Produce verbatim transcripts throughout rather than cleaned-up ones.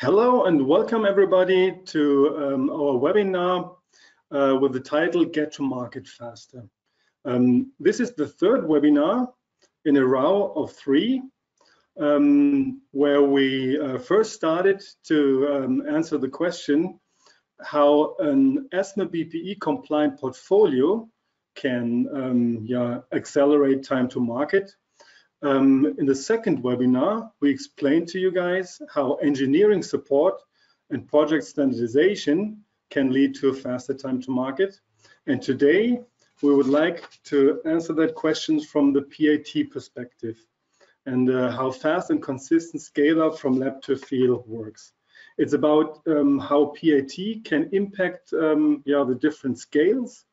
Hello and welcome everybody to um, our webinar uh, with the title Get to Market Faster. Um, this is the third webinar in a row of three um, where we uh, first started to um, answer the question how an ESMA B P E compliant portfolio can um, yeah, accelerate time to market. Um, in the second webinar, we explained to you guys how engineering support and project standardization can lead to a faster time to market. And today, we would like to answer that question from the P A T perspective and uh, how fast and consistent scale up from lab to field works. It's about um, how P A T can impact um, yeah, the different scales,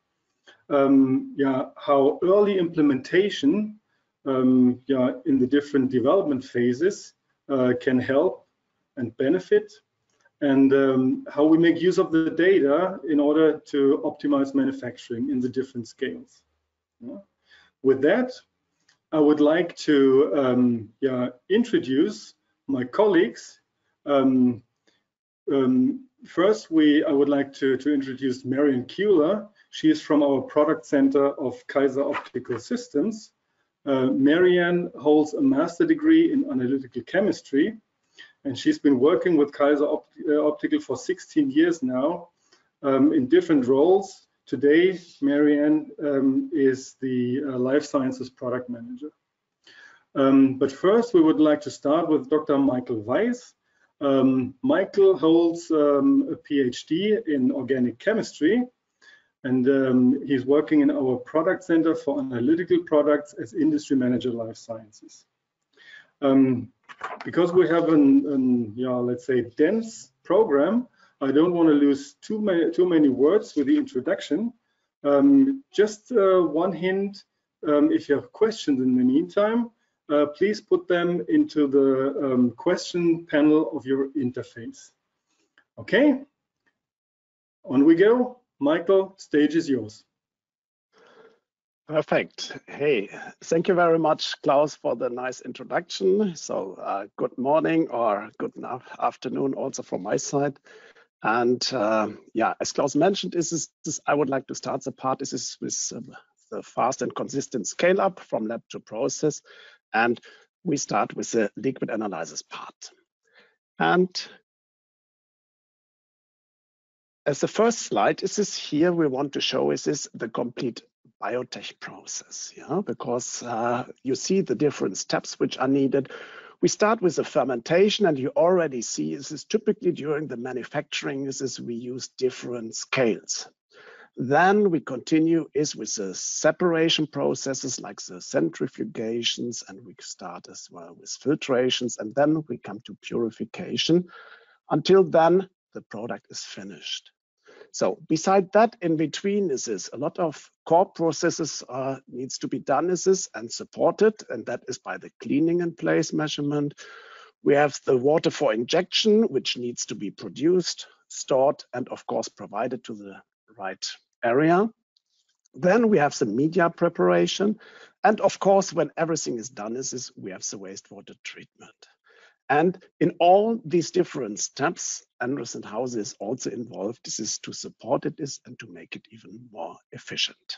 um, yeah, how early implementation Um, yeah, in the different development phases uh, can help and benefit, and um, how we make use of the data in order to optimize manufacturing in the different scales. Yeah. With that, I would like to um, yeah, introduce my colleagues. Um, um, first, we I would like to, to introduce Maryann Cuellar. She is from our product center of Kaiser Optical Systems. Uh, Maryann holds a master degree in analytical chemistry, and she's been working with Kaiser Opt uh, Optical for sixteen years now um, in different roles. Today, Maryann um, is the uh, Life Sciences Product Manager. Um, but first, we would like to start with Doctor Michael Weiss. Um, Michael holds um, a PhD in organic chemistry, and um, he's working in our product center for analytical products as industry manager life sciences. Um, because we have an, an yeah, let's say dense program, I don't want to lose too many too many words with the introduction. Um, just uh, one hint: um, if you have questions in the meantime, uh, please put them into the um, question panel of your interface. Okay, on we go. Michael, stage is yours. Perfect. Hey, thank you very much, Klaus, for the nice introduction. So uh, good morning or good afternoon also from my side. And uh, yeah, as Klaus mentioned, this is this, I would like to start the part. This is with uh, the fast and consistent scale up from lab to process. And we start with the liquid analysis part. And as the first slide, is this here we want to show is this the complete biotech process, yeah, because uh, you see the different steps which are needed. We start with the fermentation, and you already see this is typically during the manufacturing, this is we use different scales. Then we continue is with the separation processes like the centrifugations, and we start as well with filtrations, and then we come to purification. Until then, the product is finished. So beside that, in between is this a lot of core processes uh, needs to be done is this and supported, and that is by the cleaning in place measurement. We have the water for injection, which needs to be produced, stored, and of course provided to the right area. Then we have the media preparation, and of course, when everything is done, is this we have the wastewater treatment. And in all these different steps, Endress+Hauser is also involved. This is to support it is and to make it even more efficient.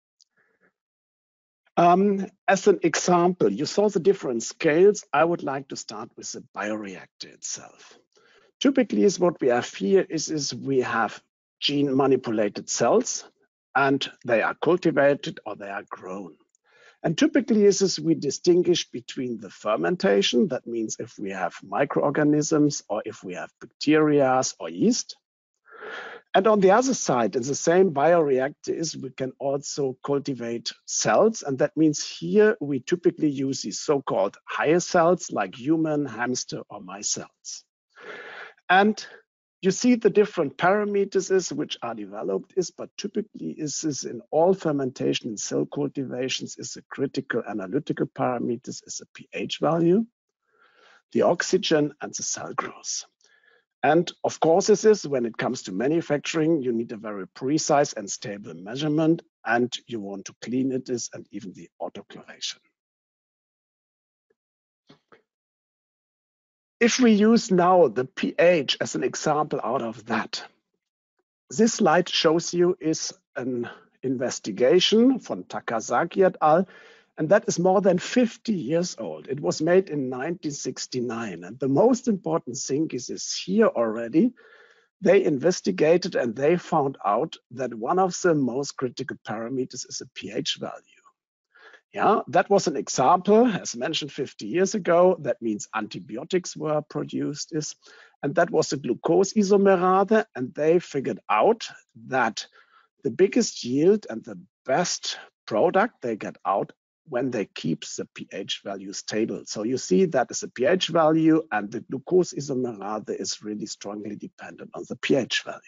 Um, as an example, you saw the different scales. I would like to start with the bioreactor itself. Typically, is what we have here is, is we have gene manipulated cells, and they are cultivated or they are grown. And typically is this we distinguish between the fermentation, that means if we have microorganisms or if we have bacteria or yeast. And on the other side, in the same bioreactor is we can also cultivate cells. And that means here we typically use these so-called higher cells like human, hamster or mice cells. And you see the different parameters is which are developed is, but typically is this in all fermentation and cell cultivations is a critical analytical parameters is a pH value, the oxygen and the cell growth. And of course, this is when it comes to manufacturing, you need a very precise and stable measurement, and you want to clean it is and even the autoclavation. If we use now the pH as an example out of that, this slide shows you is an investigation from Takasaki et al. And that is more than fifty years old. It was made in nineteen sixty-nine. And the most important thing is, is here already, they investigated and they found out that one of the most critical parameters is a pH value. Yeah, that was an example, as mentioned fifty years ago. That means antibiotics were produced, is, and that was the glucose isomerase. And they figured out that the biggest yield and the best product they get out when they keep the pH value stable. So you see that is a pH value, and the glucose isomerase is really strongly dependent on the pH value.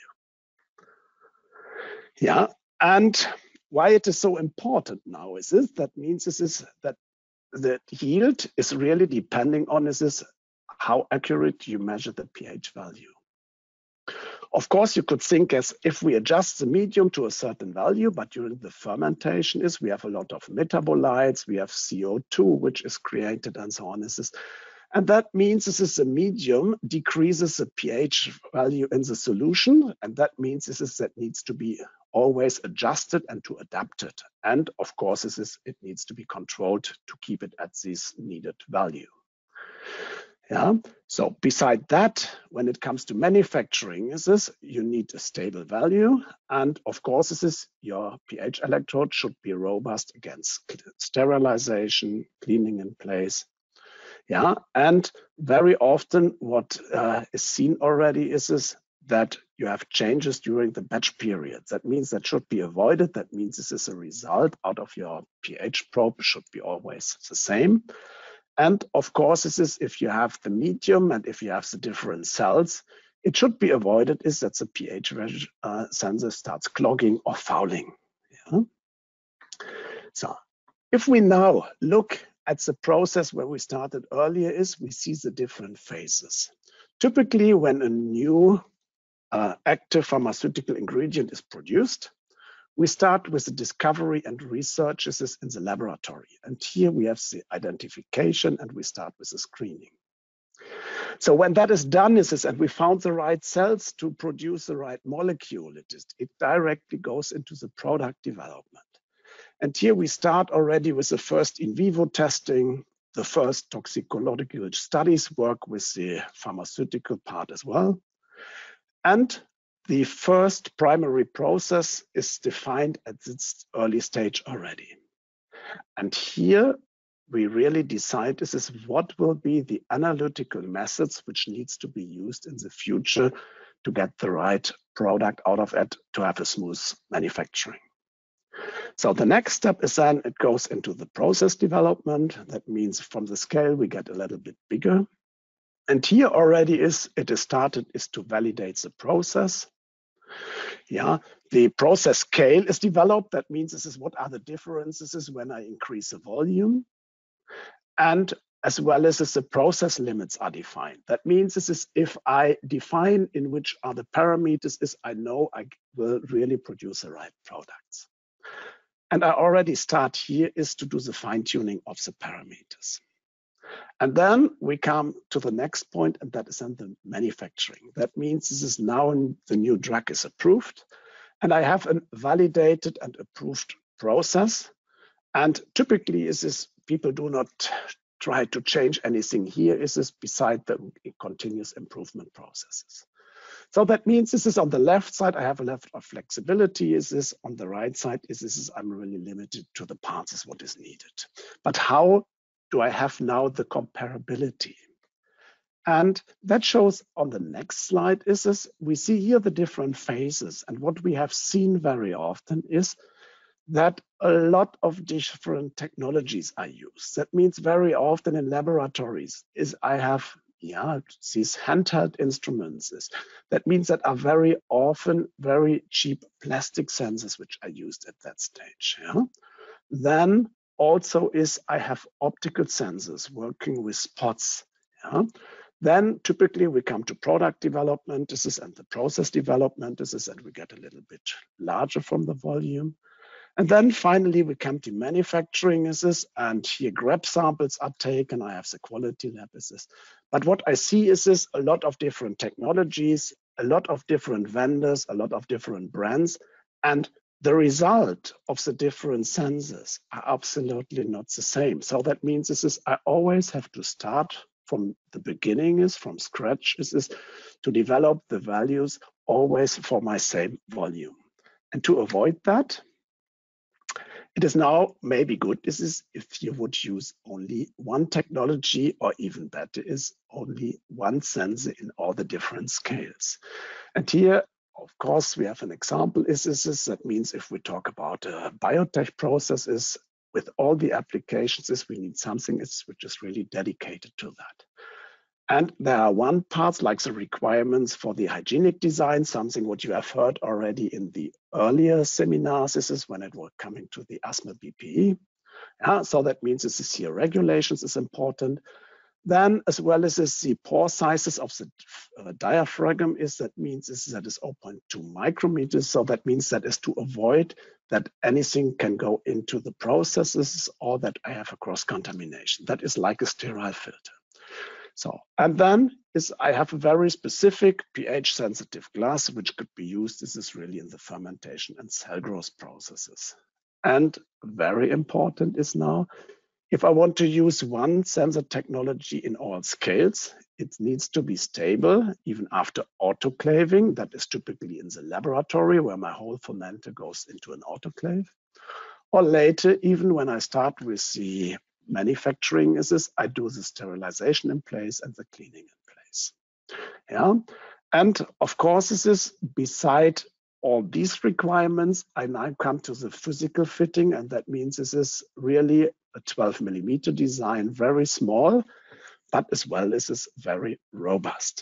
Yeah, and why it is so important now is this, that means this is that the yield is really depending on this is how accurate you measure the pH value. Of course, you could think as if we adjust the medium to a certain value, but during the fermentation is we have a lot of metabolites, we have C O two, which is created and so on. This is, and that means this is the medium decreases the pH value in the solution. And that means this is that needs to be always adjusted and to adapt it. And of course, this is, it needs to be controlled to keep it at this needed value. Yeah. So beside that, when it comes to manufacturing, is this you need a stable value, and of course, this is your pH electrode should be robust against sterilization, cleaning in place. Yeah, and very often what uh, is seen already is this that you have changes during the batch period. That means that should be avoided. That means this is a result out of your pH probe should be always the same. And of course, this is if you have the medium and if you have the different cells, it should be avoided is that the pH uh, sensor starts clogging or fouling. Yeah? So if we now look at the process where we started earlier is we see the different phases. Typically, when a new uh, active pharmaceutical ingredient is produced, we start with the discovery and research this is in the laboratory. And here we have the identification and we start with the screening. So when that is done, is this, and we found the right cells to produce the right molecule, it, is, it directly goes into the product development. And here we start already with the first in vivo testing, the first toxicological studies work with the pharmaceutical part as well. And the first primary process is defined at this early stage already. And here we really decide this is what will be the analytical methods which needs to be used in the future to get the right product out of it to have a smooth manufacturing. So the next step is then it goes into the process development. That means from the scale we get a little bit bigger. And here already is it is started is to validate the process. Yeah, the process scale is developed. That means this is what are the differences when I increase the volume. And as well as the process limits are defined. That means this is if I define in which are the parameters is I know I will really produce the right products. And I already start here is to do the fine tuning of the parameters. And then we come to the next point, and that is then the manufacturing. That means this is now the new drug is approved, and I have a validated and approved process. And typically, is this people do not try to change anything here. Is this beside the continuous improvement processes? So that means this is on the left side, I have a level of flexibility. Is this on the right side? Is this is I'm really limited to the parts is what is needed. But how do I have now the comparability? And that shows on the next slide is this, we see here the different phases. And what we have seen very often is that a lot of different technologies are used. That means very often in laboratories is I have yeah, these handheld instruments. Is, that means that are very often very cheap plastic sensors which are used at that stage. Yeah? Then also is I have optical sensors working with spots. Yeah? Then typically we come to product development. This is and the process development. This is and we get a little bit larger from the volume. And then finally we come to manufacturing. Is this and here grab samples are taken. I have the quality lab. Is this. But what I see is this a lot of different technologies, a lot of different vendors, a lot of different brands, and the result of the different sensors are absolutely not the same. So that means this is I always have to start from the beginning, is from scratch, is this to develop the values always for my same volume. And to avoid that, it is now maybe good this is if you would use only one technology, or even better is only one sensor in all the different scales. And here, of course, we have an example. Is this is that means if we talk about uh, biotech processes with all the applications, is we need something is, which is really dedicated to that. And there are one parts like the requirements for the hygienic design, something what you have heard already in the earlier seminars. This is when it was coming to the asthma B P E. Yeah, so that means this is here regulations is important. Then, as well as this, the pore sizes of the uh, diaphragm is that means is that is zero point two micrometers. So that means that is to avoid that anything can go into the processes or that I have a cross contamination. That is like a sterile filter. So, and then is I have a very specific pH sensitive glass which could be used. This is really in the fermentation and cell growth processes. And very important is now, if I want to use one sensor technology in all scales, it needs to be stable even after autoclaving. That is typically in the laboratory where my whole fermenter goes into an autoclave. Or later, even when I start with the manufacturing, is this, I do the sterilization in place and the cleaning in place. Yeah, and of course, this is beside all these requirements, I now come to the physical fitting, and that means this is really a twelve millimeter design, very small, but as well as is very robust.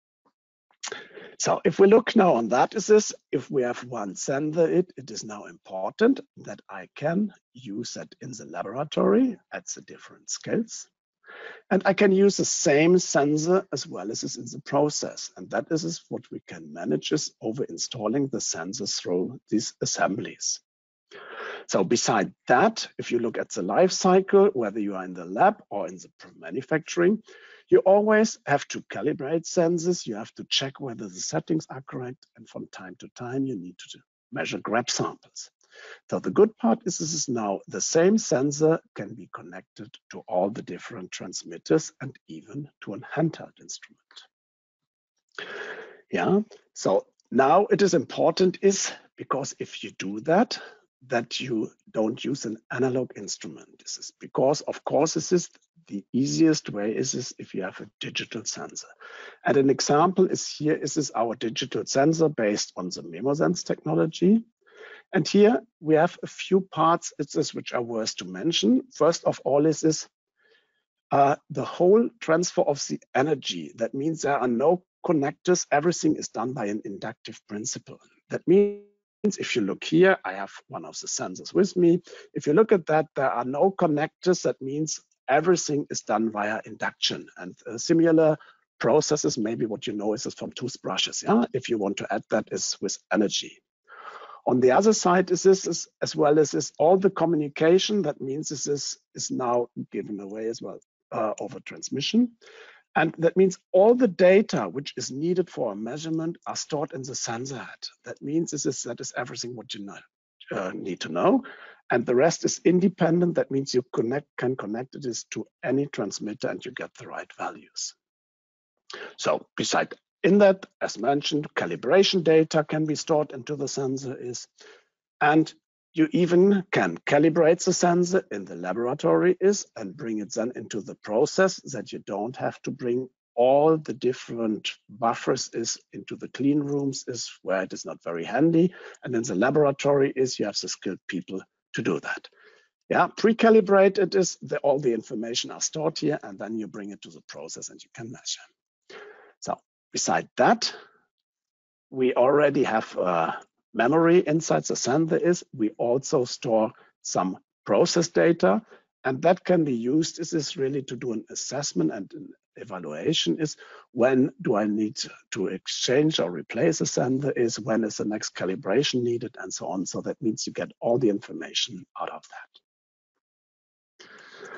So if we look now on that, is this, if we have one sensor, it, it is now important that I can use that in the laboratory at the different scales. And I can use the same sensor as well as is in the process. And that is what we can manage is over installing the sensors through these assemblies. So beside that, if you look at the life cycle, whether you are in the lab or in the manufacturing, you always have to calibrate sensors. You have to check whether the settings are correct. And from time to time, you need to measure grab samples. So the good part is this is now the same sensor can be connected to all the different transmitters and even to a handheld instrument. Yeah, so now it is important is because if you do that, that you don't use an analog instrument. This is because, of course, this is the easiest way is this if you have a digital sensor. And an example is here is this our digital sensor based on the MemoSense technology. And here we have a few parts it's this which are worth to mention. First of all is this uh, the whole transfer of the energy. That means there are no connectors. Everything is done by an inductive principle. That means if you look here, I have one of the sensors with me. If you look at that, there are no connectors. That means everything is done via induction. And uh, similar processes, maybe what you know is from toothbrushes. Yeah, if you want to add that is with energy. On the other side is this is, as well as is all the communication. That means this is, is now given away as well uh, over transmission. And that means all the data which is needed for a measurement are stored in the sensor head. That means this is, that is everything what you know, uh, need to know. And the rest is independent. That means you connect, can connect it is to any transmitter and you get the right values. So beside in that, as mentioned, calibration data can be stored into the sensor is, and you even can calibrate the sensor in the laboratory is and bring it then into the process that you don't have to bring all the different buffers is into the clean rooms is where it is not very handy. And in the laboratory is you have the skilled people to do that. Yeah, pre-calibrated is the, all the information are stored here and then you bring it to the process and you can measure. So beside that, we already have uh, memory inside the sensor is we also store some process data and that can be used is this really to do an assessment and an evaluation is when do I need to exchange or replace a sensor is when is the next calibration needed and so on. So that means you get all the information out of that.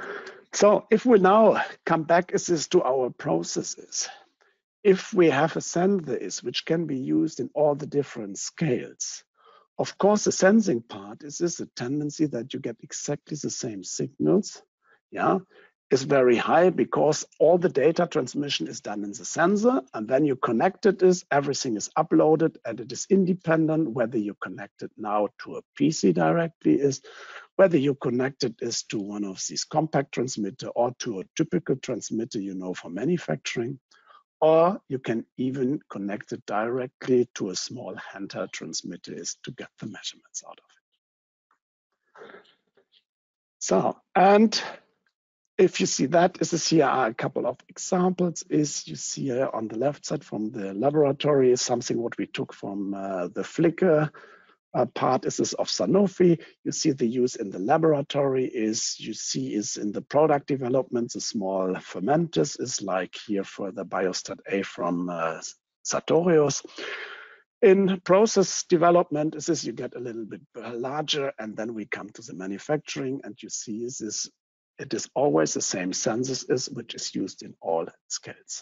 So if we now come back is this to our processes, if we have a sensor which can be used in all the different scales, of course, the sensing part is this a tendency that you get exactly the same signals, yeah, is very high because all the data transmission is done in the sensor, and then you connect it is, everything is uploaded, and it is independent whether you connect it now to a P C directly is, whether you connect it is to one of these compact transmitter or to a typical transmitter, you know, for manufacturing, or you can even connect it directly to a small handheld transmitter is to get the measurements out of it. So, and if you see that, is this here are a couple of examples. Is you see here on the left side from the laboratory is something what we took from uh, the Flickr uh, part. Is this of Sanofi? You see the use in the laboratory is you see is in the product development. The small fermenters is like here for the Biostat A from uh, Sartorius. In process development, is this you get a little bit larger, and then we come to the manufacturing, and you see is this. It is always the same sensors is which is used in all scales.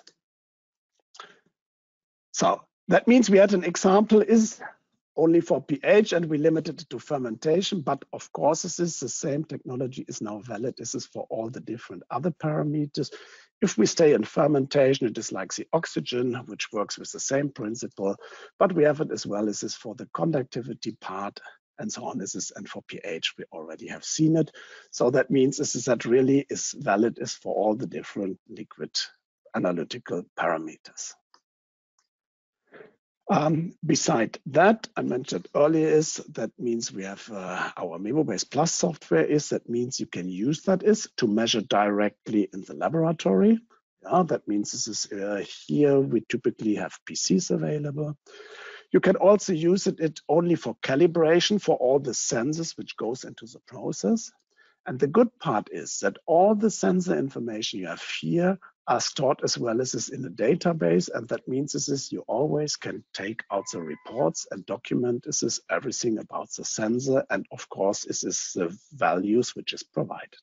So that means we had an example is only for pH and we limited it to fermentation, but of course this is the same technology is now valid. This is for all the different other parameters. If we stay in fermentation, it is like the oxygen, which works with the same principle, but we have it as well as this for the conductivity part and so on. This is, and for pH, we already have seen it. So that means this is that really is valid is for all the different liquid analytical parameters. Um, beside that, I mentioned earlier is that means we have uh, our MemoBase Plus software is that means you can use that is to measure directly in the laboratory. Yeah, that means this is uh, here we typically have P Cs available. You can also use it, it only for calibration for all the sensors which goes into the process. And the good part is that all the sensor information you have here are stored as well as is in a database. And that means this is you always can take out the reports and document this is everything about the sensor. And of course, this is the values which is provided.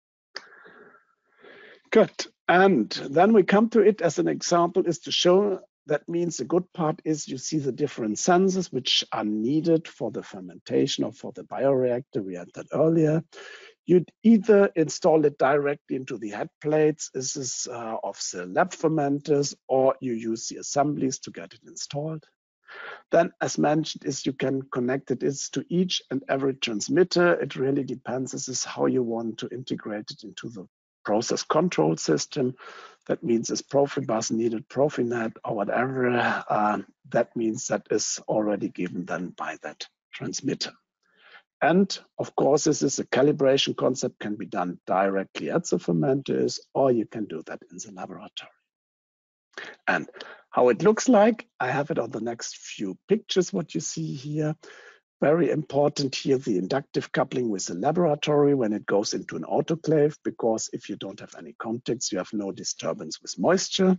Good. And then we come to it as an example is to show that means the good part is you see the different sensors which are needed for the fermentation or for the bioreactor. We had that earlier. You'd either install it directly into the head plates, this is uh, of the lab fermenters, or you use the assemblies to get it installed. Then, as mentioned, is you can connect it is to each and every transmitter. It really depends. This is how you want to integrate it into the process control system. That means is Profibus needed, Profinet, or whatever. Uh, that means that is already given then by that transmitter. And of course, this is a calibration concept can be done directly at the fermenters, or you can do that in the laboratory. And how it looks like, I have it on the next few pictures, what you see here. Very important here, the inductive coupling with the laboratory when it goes into an autoclave, because if you don't have any contacts, you have no disturbance with moisture.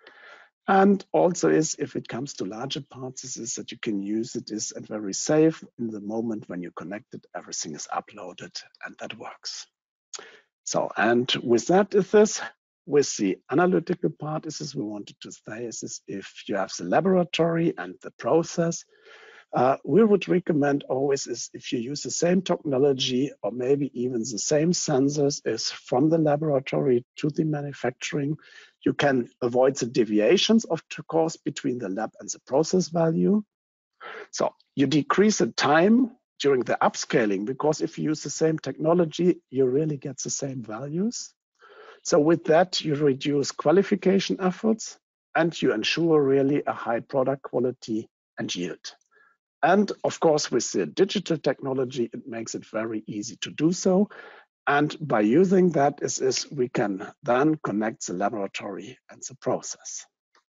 And also is if it comes to larger parts, this is that you can use it is and very safe in the moment when you connect it, everything is uploaded and that works. So, and with that is this, with the analytical part is this we wanted to say is this if you have the laboratory and the process, uh, we would recommend always is if you use the same technology or maybe even the same sensors is from the laboratory to the manufacturing, you can avoid the deviations of course between the lab and the process value. So you decrease the time during the upscaling because if you use the same technology, you really get the same values. So with that, you reduce qualification efforts and you ensure really a high product quality and yield. And of course, with the digital technology, it makes it very easy to do so. And by using that is, is we can then connect the laboratory and the process.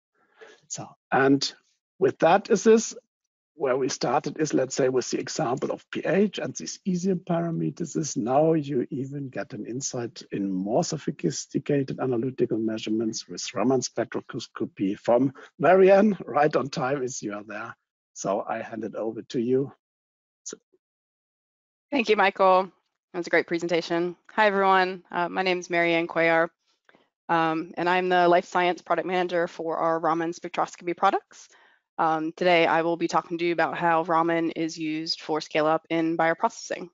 So, and with that is this, where we started is, let's say, with the example of pH and these easier parameters is now you even get an insight in more sophisticated analytical measurements with Raman spectroscopy from Maryann. Right on time is you are there. So I hand it over to you. So. Thank you, Michael. That was a great presentation. Hi, everyone. Uh, my name is Maryann Cuellar, um, and I'm the Life Science Product Manager for our Raman spectroscopy products. Um, today, I will be talking to you about how Raman is used for scale-up in bioprocessing.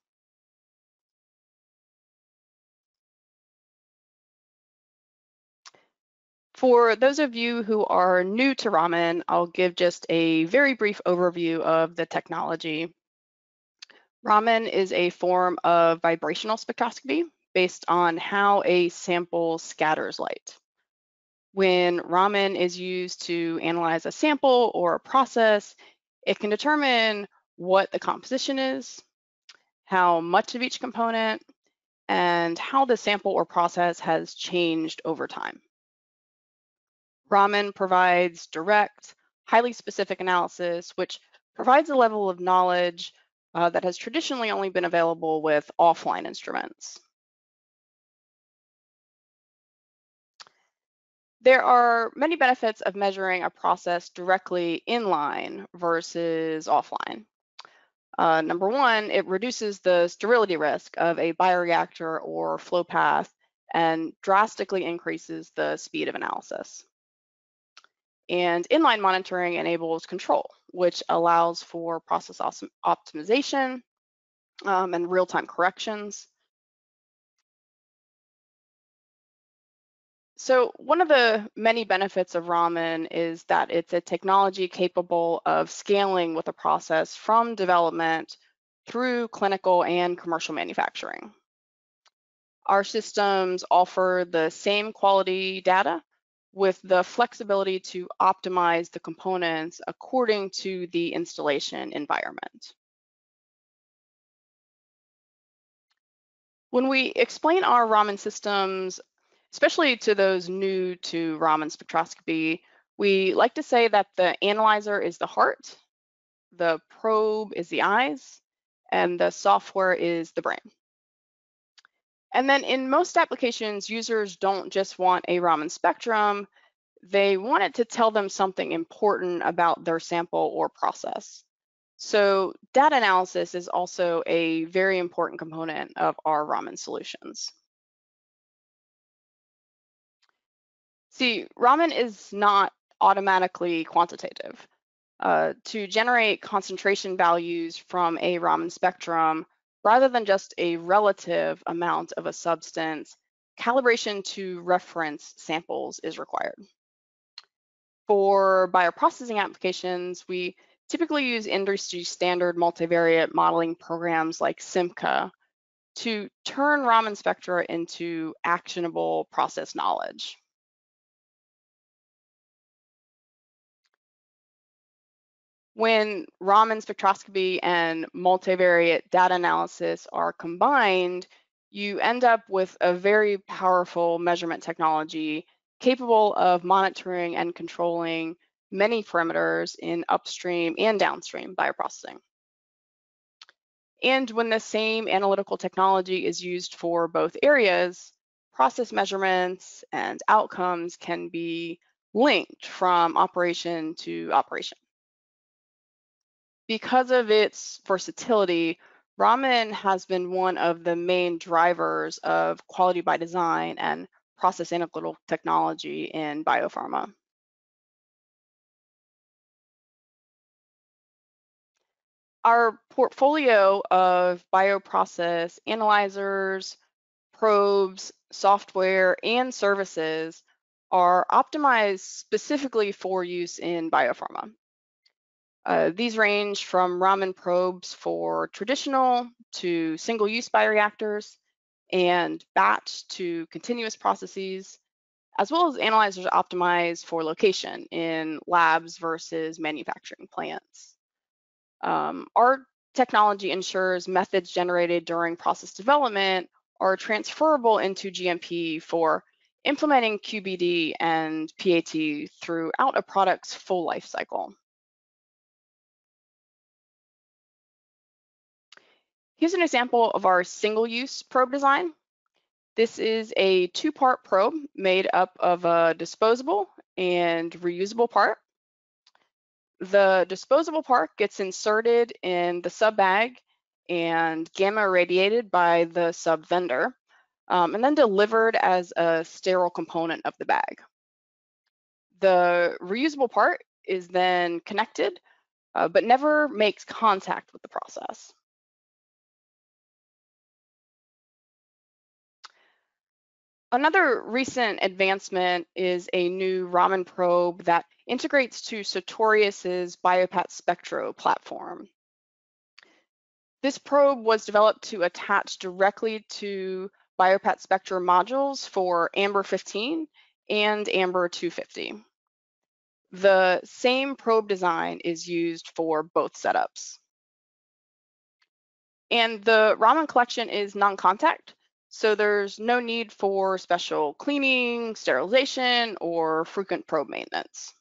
For those of you who are new to Raman, I'll give just a very brief overview of the technology. Raman is a form of vibrational spectroscopy based on how a sample scatters light. When Raman is used to analyze a sample or a process, it can determine what the composition is, how much of each component, and how the sample or process has changed over time. Raman provides direct, highly specific analysis, which provides a level of knowledge uh, that has traditionally only been available with offline instruments. There are many benefits of measuring a process directly inline versus offline. Uh, number one, it reduces the sterility risk of a bioreactor or flow path and drastically increases the speed of analysis. And inline monitoring enables control, which allows for process optimization um, and real-time corrections. So one of the many benefits of Raman is that it's a technology capable of scaling with a process from development through clinical and commercial manufacturing. Our systems offer the same quality data with the flexibility to optimize the components according to the installation environment. When we explain our Raman systems, especially to those new to Raman spectroscopy, we like to say that the analyzer is the heart, the probe is the eyes, and the software is the brain. And then in most applications, users don't just want a Raman spectrum, they want it to tell them something important about their sample or process. So data analysis is also a very important component of our Raman solutions. See, Raman is not automatically quantitative. Uh, to generate concentration values from a Raman spectrum, rather than just a relative amount of a substance, calibration to reference samples is required. For bioprocessing applications, we typically use industry standard multivariate modeling programs like SIMCA to turn Raman spectra into actionable process knowledge. When Raman spectroscopy and multivariate data analysis are combined, you end up with a very powerful measurement technology capable of monitoring and controlling many parameters in upstream and downstream bioprocessing. And when the same analytical technology is used for both areas, process measurements and outcomes can be linked from operation to operation. Because of its versatility, Raman has been one of the main drivers of quality by design and process analytical technology in biopharma. Our portfolio of bioprocess analyzers, probes, software, and services are optimized specifically for use in biopharma. Uh, these range from Raman probes for traditional to single-use bioreactors and batch to continuous processes, as well as analyzers optimized for location in labs versus manufacturing plants. Um, our technology ensures methods generated during process development are transferable into G M P for implementing Q B D and P A T throughout a product's full life cycle. Here's an example of our single-use probe design. This is a two-part probe made up of a disposable and reusable part. The disposable part gets inserted in the sub-bag and gamma irradiated by the sub vendor, um, and then delivered as a sterile component of the bag. The reusable part is then connected, uh, but never makes contact with the process. Another recent advancement is a new Raman probe that integrates to Sartorius's BioPat Spectro platform. This probe was developed to attach directly to BioPat Spectro modules for Amber fifteen and Amber two fifty. The same probe design is used for both setups. And the Raman collection is non-contact, so there's no need for special cleaning, sterilization, or frequent probe maintenance.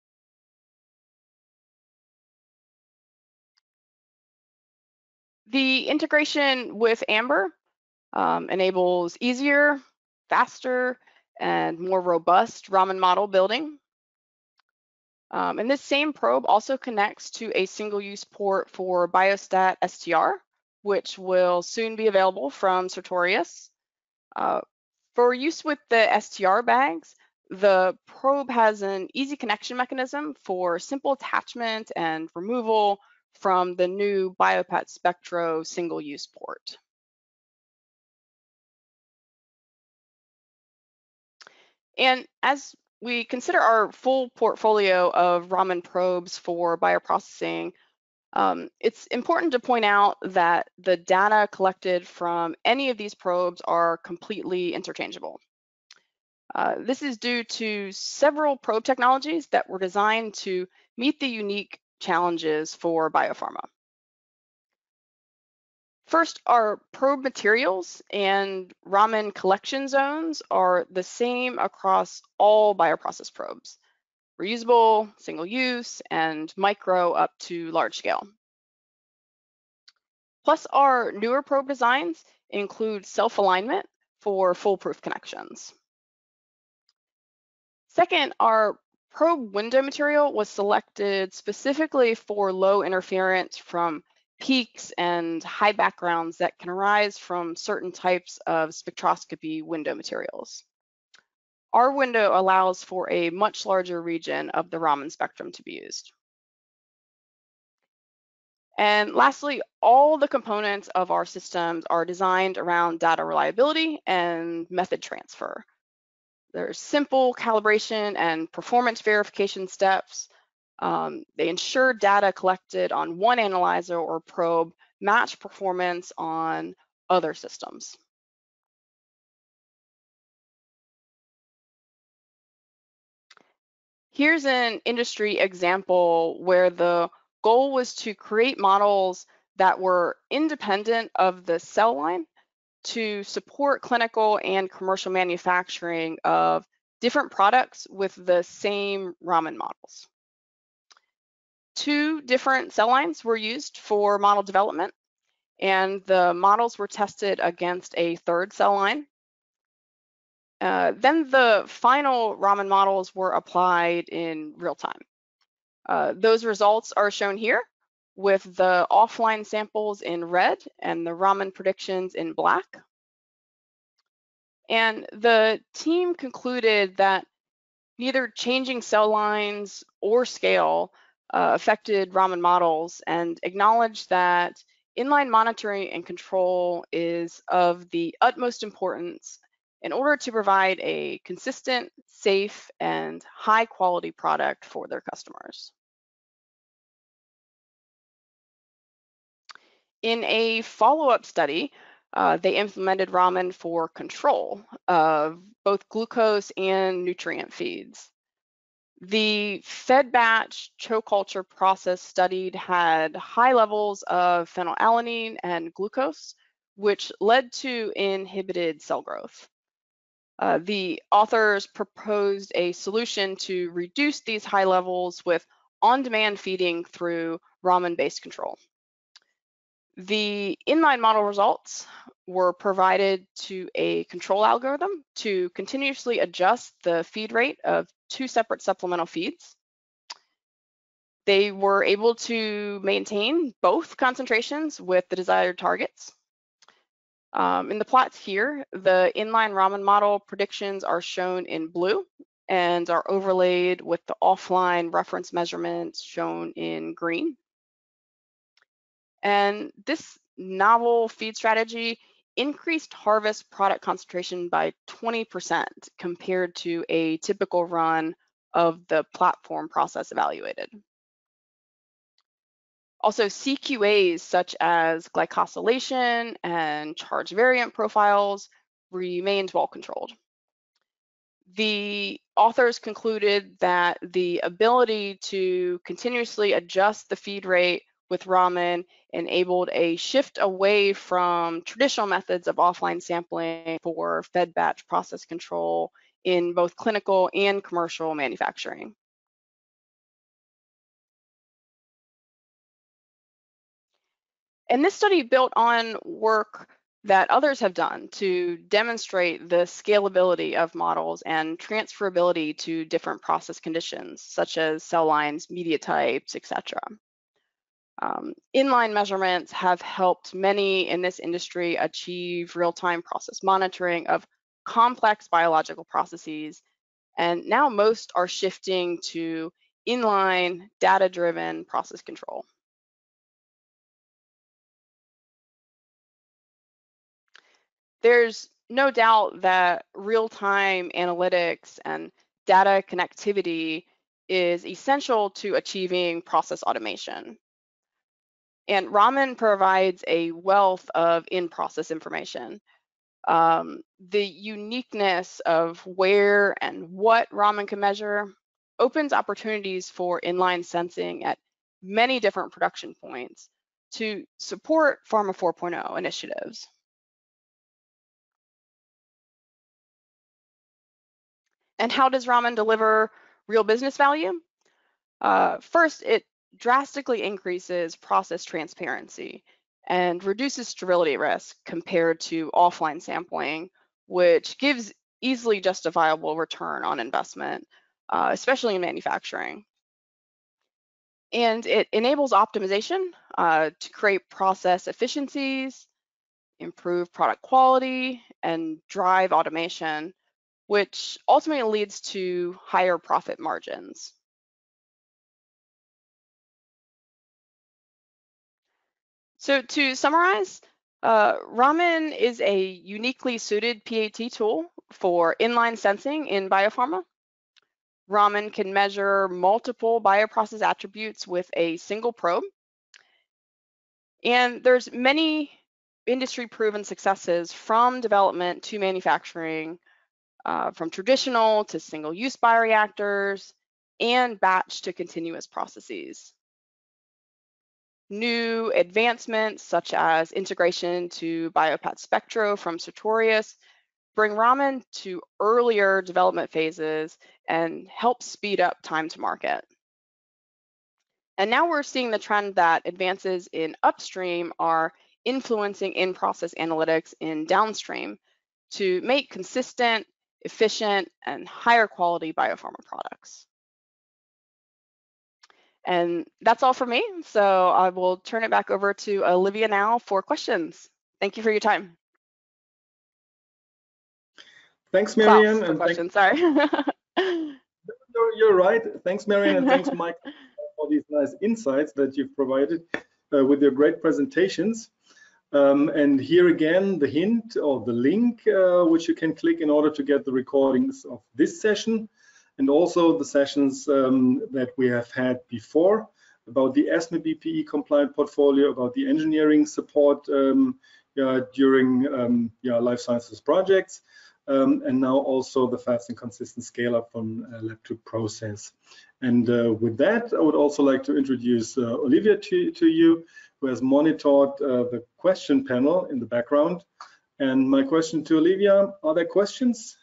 The integration with Amber um, enables easier, faster, and more robust Raman model building. Um, and this same probe also connects to a single-use port for Biostat S T R, which will soon be available from Sartorius. Uh, for use with the S T R bags, the probe has an easy connection mechanism for simple attachment and removal from the new BioPat Spectro single-use port. And as we consider our full portfolio of Raman probes for bioprocessing, um, it's important to point out that the data collected from any of these probes are completely interchangeable. Uh, this is due to several probe technologies that were designed to meet the unique challenges for biopharma. First, our probe materials and Raman collection zones are the same across all bioprocess probes: reusable, single use, and micro up to large scale. Plus, our newer probe designs include self-alignment for foolproof connections. Second, our probe window material was selected specifically for low interference from peaks and high backgrounds that can arise from certain types of spectroscopy window materials. Our window allows for a much larger region of the Raman spectrum to be used. And lastly, all the components of our systems are designed around data reliability and method transfer. There's simple calibration and performance verification steps. Um, they ensure data collected on one analyzer or probe match performance on other systems. Here's an industry example where the goal was to create models that were independent of the cell line to support clinical and commercial manufacturing of different products with the same Raman models. Two different cell lines were used for model development, and the models were tested against a third cell line. Uh, then the final Raman models were applied in real time. Uh, those results are shown here with the offline samples in red and the Raman predictions in black. And the team concluded that neither changing cell lines or scale uh, affected Raman models, and acknowledged that inline monitoring and control is of the utmost importance in order to provide a consistent, safe, and high quality product for their customers. In a follow-up study, uh, they implemented Raman for control of both glucose and nutrient feeds. The fed batch choke culture process studied had high levels of phenylalanine and glucose, which led to inhibited cell growth. Uh, the authors proposed a solution to reduce these high levels with on-demand feeding through Raman-based control. The inline model results were provided to a control algorithm to continuously adjust the feed rate of two separate supplemental feeds. They were able to maintain both concentrations with the desired targets. Um, in the plots here, the inline Raman model predictions are shown in blue and are overlaid with the offline reference measurements shown in green. And this novel feed strategy increased harvest product concentration by twenty percent compared to a typical run of the platform process evaluated. Also, C Q As such as glycosylation and charge variant profiles remained well controlled. The authors concluded that the ability to continuously adjust the feed rate with Raman enabled a shift away from traditional methods of offline sampling for fed batch process control in both clinical and commercial manufacturing. And this study built on work that others have done to demonstrate the scalability of models and transferability to different process conditions, such as cell lines, media types, et cetera. Um, inline measurements have helped many in this industry achieve real-time process monitoring of complex biological processes, and now most are shifting to inline, data-driven process control. There's no doubt that real-time analytics and data connectivity is essential to achieving process automation. And Raman provides a wealth of in-process information. Um, the uniqueness of where and what Raman can measure opens opportunities for inline sensing at many different production points to support Pharma four point oh initiatives. And how does Raman deliver real business value? Uh, first, it drastically increases process transparency and reduces sterility risk compared to offline sampling, which gives easily justifiable return on investment, uh, especially in manufacturing. And it enables optimization uh, to create process efficiencies, improve product quality, and drive automation, which ultimately leads to higher profit margins. So to summarize, uh, Raman is a uniquely suited P A T tool for inline sensing in biopharma. Raman can measure multiple bioprocess attributes with a single probe. And there's many industry proven successes from development to manufacturing, uh, from traditional to single-use bioreactors and batch to continuous processes. New advancements such as integration to BioPat Spectro from Sartorius bring Raman to earlier development phases and help speed up time to market. And now we're seeing the trend that advances in upstream are influencing in-process analytics in downstream to make consistent, efficient, and higher quality biopharma products. And that's all for me. So I will turn it back over to Olivia now for questions. Thank you for your time. Thanks, Maryann. Klaus, and question, sorry. you're, you're right. Thanks, Maryann, and thanks, Mike, for these nice insights that you've provided uh, with your great presentations. Um, and here again, the hint or the link uh, which you can click in order to get the recordings of this session, and also the sessions um, that we have had before about the E S M E B P E compliant portfolio, about the engineering support um, yeah, during um, yeah, life sciences projects, um, and now also the fast and consistent scale up from uh, lab to process. And uh, with that, I would also like to introduce uh, Olivia to, to you, who has monitored uh, the question panel in the background. And my question to Olivia, are there questions?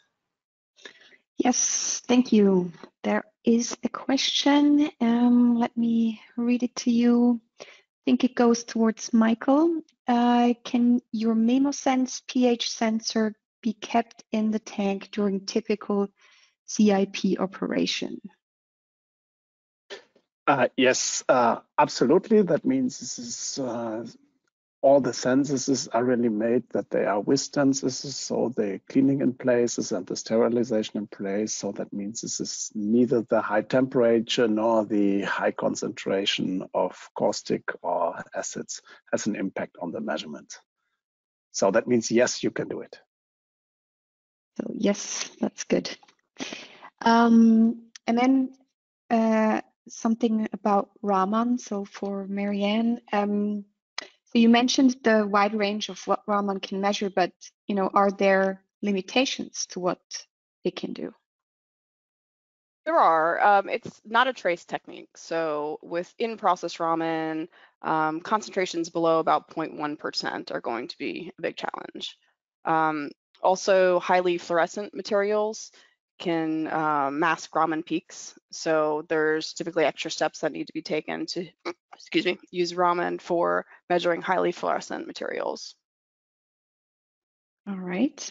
Yes, thank you. There is a question. Um, let me read it to you. I think it goes towards Michael. Uh, can your MemoSense pH sensor be kept in the tank during typical C I P operation? Uh, yes, uh, absolutely. That means this is uh, all the sensors are really made that they are Weiss sensors, so the cleaning in places and the sterilization in place. So that means this is neither the high temperature nor the high concentration of caustic or acids has an impact on the measurement. So that means, yes, you can do it. So yes, that's good. Um, and then uh, something about Raman. So for Maryann, um, so you mentioned the wide range of what Raman can measure, but you know, are there limitations to what it can do? There are. Um, it's not a trace technique. So with in-process Raman, um, concentrations below about zero point one percent are going to be a big challenge. Um, also, highly fluorescent materials can uh, mask Raman peaks. So there's typically extra steps that need to be taken to, excuse me, use Raman for measuring highly fluorescent materials. All right.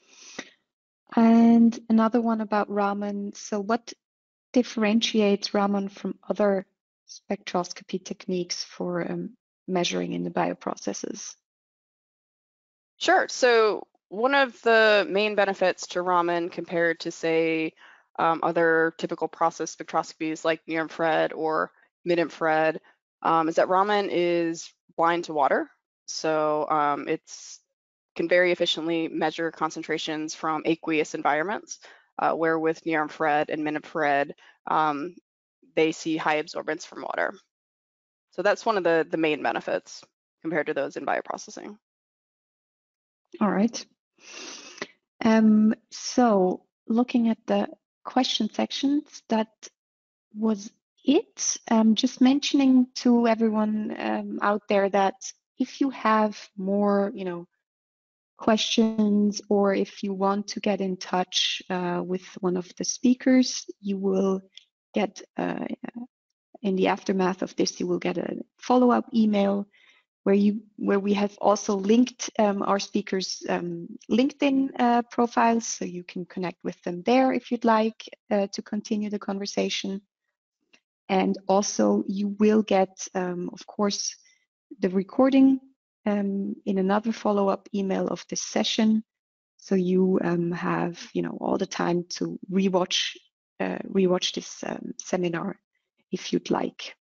And another one about Raman. So what differentiates Raman from other spectroscopy techniques for um, measuring in the bioprocesses? Sure. So one of the main benefits to Raman compared to, say, um, other typical process spectroscopies like near-infrared or mid-infrared um, is that Raman is blind to water. So um, it's can very efficiently measure concentrations from aqueous environments, uh, where with near-infrared and mid-infrared, um, they see high absorbance from water. So that's one of the, the main benefits compared to those in bioprocessing. All right. Um, so looking at the question sections, that was it. Um, just mentioning to everyone um, out there that if you have more, you know, questions, or if you want to get in touch uh, with one of the speakers, you will get, uh, in the aftermath of this, you will get a follow-up email where you where we have also linked um, our speakers' um, LinkedIn uh, profiles, so you can connect with them there if you'd like uh, to continue the conversation. And also you will get, um, of course, the recording um, in another follow-up email of this session. So you um, have, you know, all the time to rewatch, uh, rewatch this um, seminar if you'd like.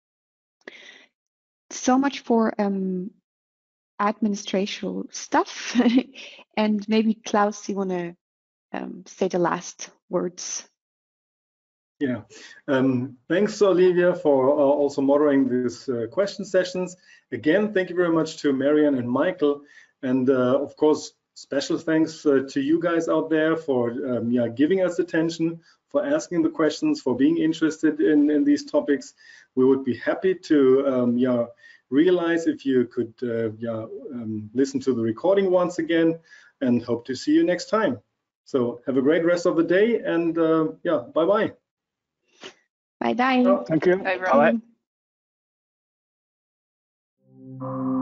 So much for um, administrative stuff. And maybe Klaus, you want to um, say the last words? Yeah, um, thanks, Olivia, for uh, also moderating these uh, question sessions. Again, thank you very much to Maryann and Michael, and uh, of course, special thanks uh, to you guys out there for um, yeah, giving us attention, for asking the questions, for being interested in, in these topics. We would be happy to um, yeah, realize if you could uh, yeah, um, listen to the recording once again, and hope to see you next time. So have a great rest of the day, and uh, yeah, bye-bye. Bye bye. Oh, thank you. Bye, Bye. Bye.